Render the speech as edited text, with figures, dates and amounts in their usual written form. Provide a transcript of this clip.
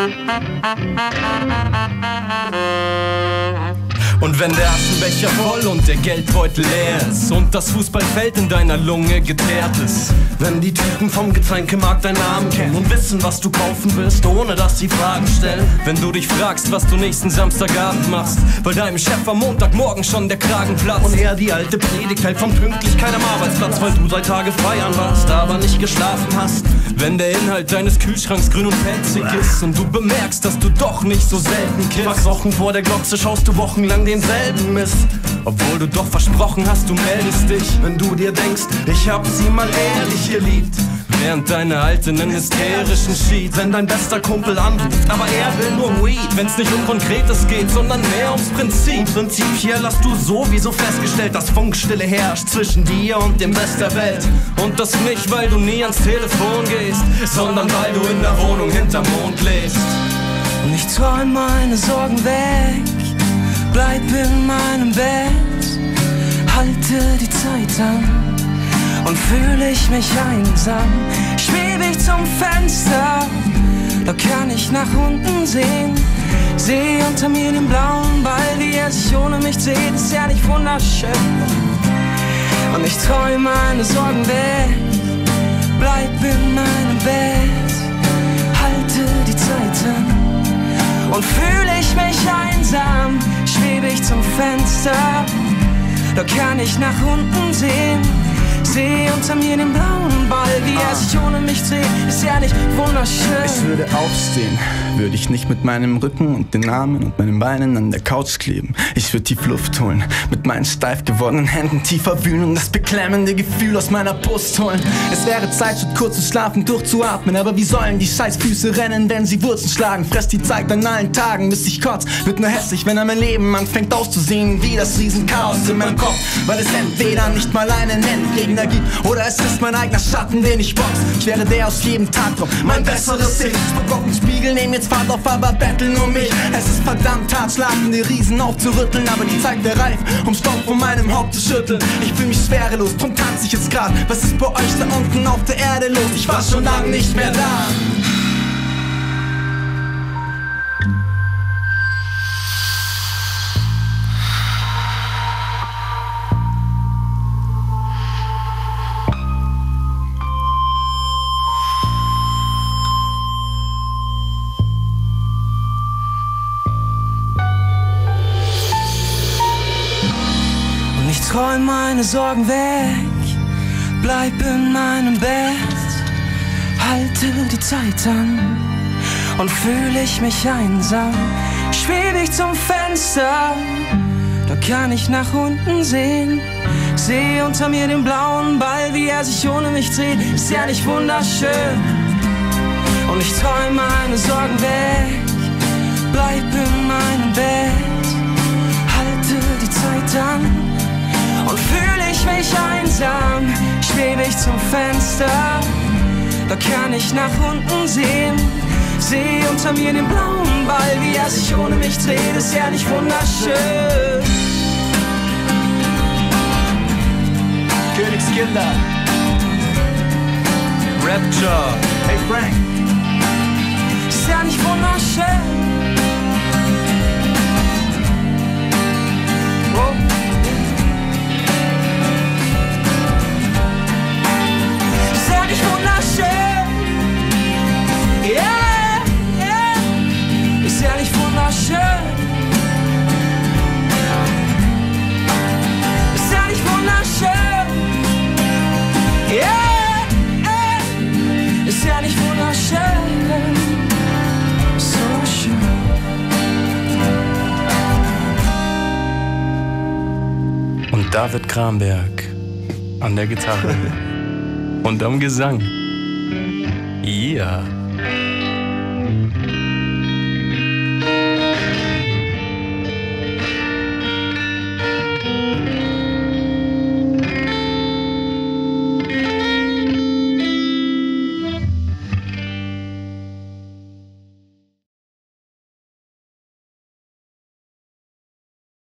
Und wenn der Aschenbecher voll und der Geldbeutel leer ist und das Fußballfeld in deiner Lunge geteert ist, wenn die Typen vom Getränkemarkt deinen Namen kennen und wissen, was du kaufen willst, ohne dass sie Fragen stellen, wenn du dich fragst, was du nächsten Samstagabend machst, weil deinem Chef am Montagmorgen schon der Kragen platzt und er die alte Predigt hält von Pünktlichkeit am Arbeitsplatz, weil du 3 Tage feiern warst, aber nicht geschlafen hast, wenn der Inhalt deines Kühlschranks grün und pelzig ist und du bemerkst, dass du doch nicht so selten kiffst. Fast Wochen vor der Glotze schaust du wochenlang denselben Mist, obwohl du doch versprochen hast, du meldest dich, wenn du dir denkst, ich hab sie mal ehrlich geliebt, während deine Alte nen hysterischen schied. Wenn dein bester Kumpel anruft, aber er will nur Weed, wenn's nicht um Konkretes geht, sondern mehr ums Prinzip. Im Prinzip hier hast du sowieso festgestellt, dass Funkstille herrscht zwischen dir und dem Rest der Welt. Und das nicht, weil du nie ans Telefon gehst, sondern weil du in der Wohnung hinterm Mond lebst. Und ich träum meine Sorgen weg, bleib in meinem Bett, halte die Zeit an und fühle ich mich einsam. Schwebe ich zum Fenster, da kann ich nach unten sehen, sehe unter mir den blauen Ball, wie er sich ohne mich dreht, ist ja nicht wunderschön. Und ich träum meine Sorgen weg, bleib in meinem Bett, halte die Zeit an und fühle ich mich einsam. Schwebe ich zum Fenster, da kann ich nach unten sehen, sehe unter mir den blauen Ball, wie er sich ohne mich dreht, ist ja nicht wunderschön. Ich würde aufstehen, würde ich nicht mit meinem Rücken und den Armen und meinen Beinen an der Couch kleben. Ich würde tief Luft holen, mit meinen steif gewordenen Händen tiefer wühlen und das beklemmende Gefühl aus meiner Brust holen. Es wäre Zeit, statt kurz zu schlafen, durchzuatmen, aber wie sollen die scheiß Füße rennen, wenn sie Wurzeln schlagen? Fress die Zeit an allen Tagen, bis ich kotz, wird nur hässlich, wenn mein Leben anfängt auszusehen wie das Riesenchaos in meinem Kopf, weil es entweder nicht mal einen Endgegner gibt oder es ist mein eigener Schatten, den ich box. Ich wäre der aus jedem Tagtraum, mein besseres Ich. Vergockten Spiegel nehmen jetzt Fahrt auf, aber betteln um mich. Es ist verdammt hart, schlagende Riesen aufzurütteln, aber die Zeit wäre reif, um Staub von meinem Haupt zu schütteln. Ich fühl mich schwerelos, drum tanz ich jetzt grad. Was ist bei euch da unten auf der Erde los? Ich war schon lang nicht mehr da. Träum meine Sorgen weg, bleib in meinem Bett, halte die Zeit an und fühle ich mich einsam. Schwebe ich zum Fenster, da kann ich nach unten sehen, sehe unter mir den blauen Ball, wie er sich ohne mich dreht, ist ja nicht wunderschön. Und ich träum meine Sorgen weg, bleib in meinem Bett, halte die Zeit an und fühle ich mich einsam. Schwebe ich zum Fenster, da kann ich nach unten sehen, sehe unter mir den blauen Ball, wie er sich ohne mich dreht, ist ja nicht wunderschön. Königskinder, Rapture, hey Frank, ist ja nicht wunderschön. Oh. Nicht wunderschön, yeah, yeah, ist ja nicht wunderschön, ist ja nicht wunderschön, yeah, yeah, ist ja nicht wunderschön, so schön. Und David Kramberg an der Gitarre und am Gesang. Ja. Yeah.